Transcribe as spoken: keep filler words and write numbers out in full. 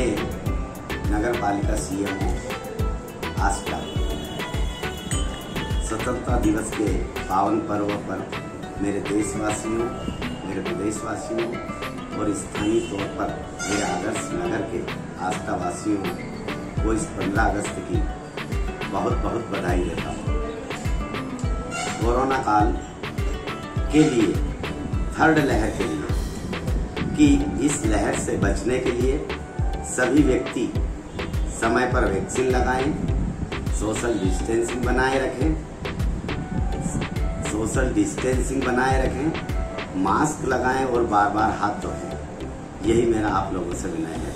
मैं नगर पालिका सीएमओ आष्टा स्वतंत्रता दिवस के पावन पर्व पर मेरे देशवासियों, मेरे प्रदेशवासियों और स्थानीय तौर पर मेरे आदर्श नगर के आष्टा वासियों को इस पंद्रह अगस्त की बहुत बहुत बधाई देता हूँ। कोरोना काल के लिए, थर्ड लहर के लिए, कि इस लहर से बचने के लिए सभी व्यक्ति समय पर वैक्सीन लगाएं, सोशल डिस्टेंसिंग बनाए रखें, सोशल डिस्टेंसिंग बनाए रखें, मास्क लगाएं और बार बार हाथ धोएं। यही मेरा आप लोगों से विनय है।